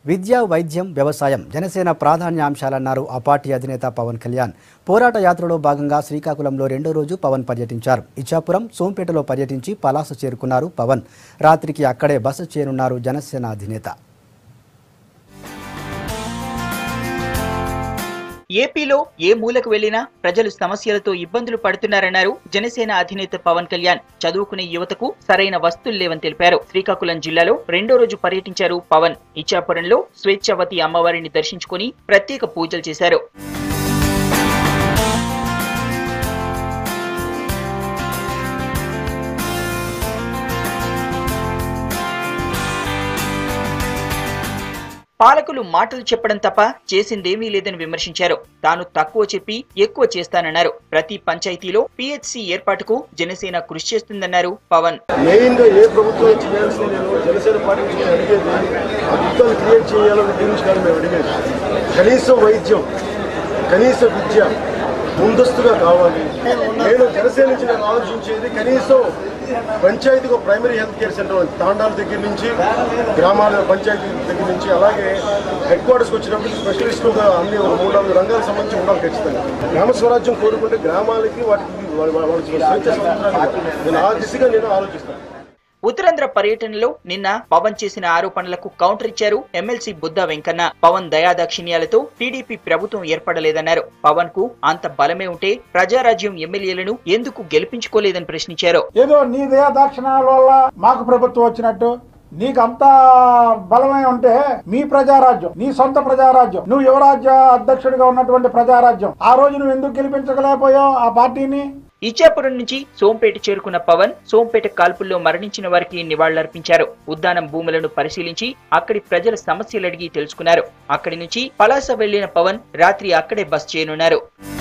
విద్య, వైద్యం, వ్యవసాయం జనసేన ప్రాధాన్యాంశాలన్నారు ఆ పార్టీ అధినేత పవన్ కళ్యాణ్. పోరాట యాత్రలో భాగంగా శ్రీకాకుళంలో రెండో రోజు పవన్ పర్యటించారు. ఇచ్చాపురం, సోంపేటలో పర్యటించి పలాస చేరుకున్నారు పవన్. రాత్రికి అక్కడే బస చేరున్నారు జనసేన అధినేత. ఏపీలో ఏ మూలకు వెళ్లినా ప్రజలు సమస్యలతో ఇబ్బందులు పడుతున్నారన్నారు జనసేన అధినేత పవన్ కళ్యాణ్. చదువుకునే యువతకు సరైన వస్తువులు లేవని తెలిపారు. శ్రీకాకుళం జిల్లాలో రెండో రోజు పర్యటించారు పవన్. ఇచ్చాపురంలో స్వేచ్ఛావతి అమ్మవారిని దర్శించుకుని ప్రత్యేక పూజలు చేశారు. పాలకులు మాటలు చెప్పడం తప్ప చేసిందేమీ లేదని విమర్శించారు. తాను తక్కువ చెప్పి ఎక్కువ చేస్తానన్నారు. ప్రతి పంచాయతీలో పిహెచ్సి ఏర్పాటుకు జనసేన కృషి చేస్తుందన్నారు పవన్. కనీసం వైద్యం, కనీస విద్య ముందస్తుగా కావాలి. నేను జనసేన నుంచి ఆలోచించేది కనీసం పంచాయతీకి ప్రైమరీ హెల్త్ కేర్ సెంటర్ తాండాల దగ్గర నుంచి గ్రామాల పంచాయతీ దగ్గర నుంచి అలాగే హెడ్ క్వార్టర్స్కి వచ్చినప్పుడు స్పెషలిస్టులుగా అన్ని 3-4 రంగాలకు సంబంధించి ఉండాలి. ఖచ్చితంగా గ్రామ స్వరాజ్యం కోరుకుంటే గ్రామాలకి వాటికి నేను ఆ దిశగా నేను ఆలోచిస్తాను. ఉత్తరాంధ్ర పర్యటనలో నిన్న పవన్ చేసిన ఆరోపణలకు కౌంటర్ ఇచ్చారు ఎమ్మెల్సీ బుద్దా వెంకన్న. పవన్ దయాదాక్షిణ్యాలతో టీడీపీ ప్రభుత్వం ఏర్పడలేదన్నారు. పవన్ కు అంత బలమే ఉంటే ప్రజారాజ్యం ఎమ్మెల్యేలను ఎందుకు గెలిపించుకోలేదని ప్రశ్నించారు. ఏదో నీ దయాదాక్షిణ్యాల వల్ల మాకు ప్రభుత్వం వచ్చినట్టు నీకు అంత బలమే ఉంటే మీ ప్రజారాజ్యం, నీ సొంత ప్రజారాజ్యం, నువ్వు యువరాజ్య అధ్యక్షుడిగా ఉన్నటువంటి ప్రజారాజ్యం, ఆ రోజు నువ్వు ఎందుకు గెలిపించగలేకపోయావు ఆ పార్టీని? ఇచ్చాపురం నుంచి సోంపేట చేరుకున్న పవన్ సోంపేట కాల్పుల్లో మరణించిన వారికి నివాళులర్పించారు. ఉద్దానం భూములను పరిశీలించి అక్కడి ప్రజల సమస్యలు అడిగి తెలుసుకున్నారు. అక్కడి నుంచి పలాస వెళ్లిన పవన్ రాత్రి అక్కడే బస చేయనున్నారు.